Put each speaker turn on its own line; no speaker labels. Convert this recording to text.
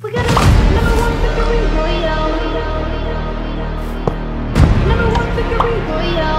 We got a number one victory royale. Number one victory royale.